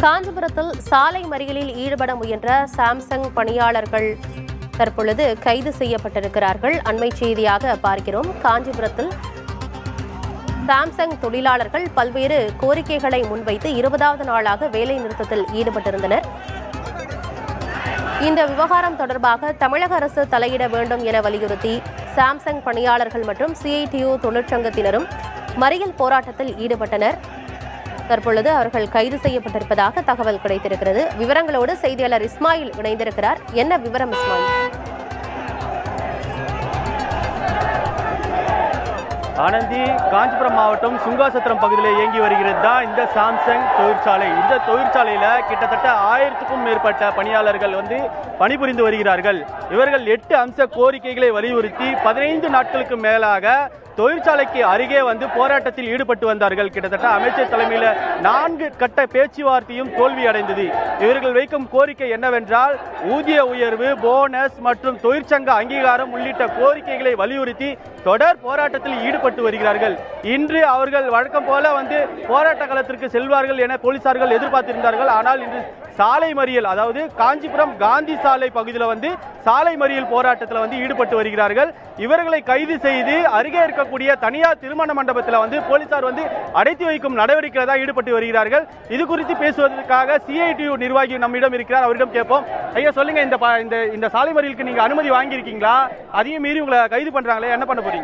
காஞ்சிபுரத்தில் சாலை மறியலில் ஈடுபட முயன்ற சாம்சங் பணியாளர்கள் தற்பொழுது கைது செய்யப்பட்டிருக்கிறார்கள். அண்மை செய்தியாக பார்க்கிறோம். காஞ்சிபுரத்தில் சாம்சங் தொழிலாளர்கள் பல்வேறு கோரிக்கைகளை முன்வைத்து 20வது நாளாக வேலை நிறுத்தத்தில் ஈடுபட்டிருந்தனர். இந்த விவகாரம் தொடர்பாக தமிழக அரசு தலையிட வேண்டும் என வலியுறுத்தி சாம்சங் பணியாளர்கள் மற்றும் CITU தொழிற்சங்கத்தினரும் மறியல் போராட்டத்தில் ஈடுபட்டனர். தற்பொழுது அவர்கள் கைது செய்யப்பட்டிருப்பதாக தகவல் கிடைத்திருக்கிறது. விவரங்களோடு செய்தியாளர் இஸ்மாயில் இணைந்திருக்கிறார். என்ன விவரம் இஸ்மாயில்? ஆனந்தி, காஞ்சிபுரம் மாவட்டம் சுங்காசத்திரம் பகுதியில் இயங்கி வருகிறது தான் இந்த சாம்சங் தொழிற்சாலை. இந்த தொழிற்சாலையில் கிட்டத்தட்ட 1000க்கும் மேற்பட்ட பணியாளர்கள் பணிபுரிந்து வருகிறார்கள். இவர்கள் 8 அம்ச கோரிக்கைகளை வலியுறுத்தி 15 நாட்களுக்கு மேலாக தொழிற்சாலைக்கு அருகே போராட்டத்தில் ஈடுபட்டு வந்தார்கள். கிட்டத்தட்ட அமைச்சர் தலைமையில் 4 கட்ட பேச்சுவார்த்தையும் தோல்வி அடைந்தது. இவர்கள் வைக்கும் கோரிக்கை என்னவென்றால் ஊதிய உயர்வு, போனஸ் மற்றும் தொழிற்சங்க அங்கீகாரம் உள்ளிட்ட கோரிக்கைகளை வலியுறுத்தி தொடர் போராட்டத்தில் ஈடுபட்டு வருகிறார்கள். இன்று அவர்கள் வழக்கம் போல போராட்ட களத்திற்கு செல்வார்கள் என போலீசார்கள் எதிர்பார்த்திருந்தார்கள். ஆனால் இன்று சாலை மறியல், அதாவது காஞ்சிபுரம் காந்தி சாலை பகுதியில் சாலை மறியல் போராட்டத்தில் ஈடுபட்டு வருகிறார்கள். இவர்களை கைது செய்து அருகே இருக்கக்கூடிய தனியார் திருமண மண்டபத்தில் போலீசார் அடைத்து வைக்கும் நடவடிக்கையில் தான் ஈடுபட்டு வருகிறார்கள். இது குறித்து பேசுவதற்காக CITU நிர்வாகி நம்மிடம் இருக்கிறார். அவரிடம் கேட்போம். ஐயா, சொல்லுங்க, இந்த சாலை மறியலுக்கு நீங்க அனுமதி வாங்கியிருக்கீங்களா? அதையும் மீறி உங்களை கைது பண்றாங்களே, என்ன பண்ண போறீங்க?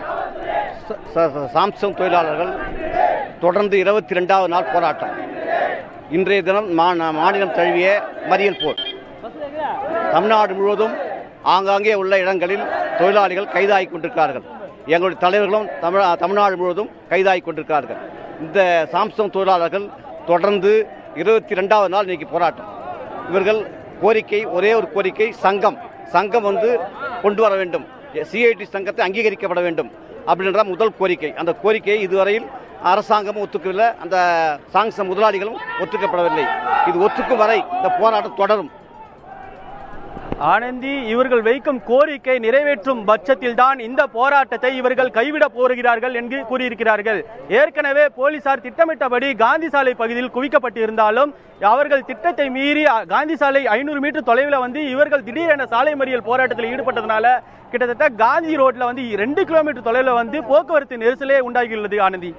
சாம்சங் தொழிலாளர்கள் தொடர்ந்து 22வது நாள் போராட்டம். இன்றைய தினம் மாநிலம் தழுவிய மறியல் போர். தமிழ்நாடு முழுவதும் ஆங்காங்கே உள்ள இடங்களில் தொழிலாளிகள் கைதாகி கொண்டிருக்கிறார்கள். எங்களுடைய தலைவர்களும் தமிழ்நாடு முழுவதும் கைதாகி கொண்டிருக்கிறார்கள். இந்த சாம்சங் தொழிலாளர்கள் தொடர்ந்து 22வது நாள் இன்னைக்கு போராட்டம். இவர்கள் கோரிக்கை, ஒரே ஒரு கோரிக்கை, சங்கம் கொண்டு வர வேண்டும். CIT சங்கத்தை அங்கீகரிக்கப்பட வேண்டும் அப்படின்ற முதல் கோரிக்கை. அந்த கோரிக்கையை இதுவரையில் அரசாங்கமும் ஒத்துக்கவில்லை, அந்த சாம்சங் முதலாளிகளும் ஒத்துக்கப்படவில்லை. இது ஒத்துக்கும் வரை இந்த போராட்டம் தொடரும். ஆனந்தி, இவர்கள் வைக்கும் கோரிக்கை நிறைவேற்றும் பட்சத்தில் தான் இந்த போராட்டத்தை இவர்கள் கைவிட போகிறார்கள் என்று கூறியிருக்கிறார்கள். ஏற்கனவே போலீசார் திட்டமிட்டபடி காந்தி சாலை பகுதியில் குவிக்கப்பட்டு இருந்தாலும் அவர்கள் திட்டத்தை மீறி காந்தி சாலை 500 மீட்டர் தொலைவில் இவர்கள் திடீரென சாலை மறியல் போராட்டத்தில் ஈடுபட்டதனால கிட்டத்தட்ட காந்தி ரோட்ல 2 கிலோமீட்டர் தொலைவில் போக்குவரத்து நெரிசலே உண்டாகியுள்ளது. ஆனந்தி.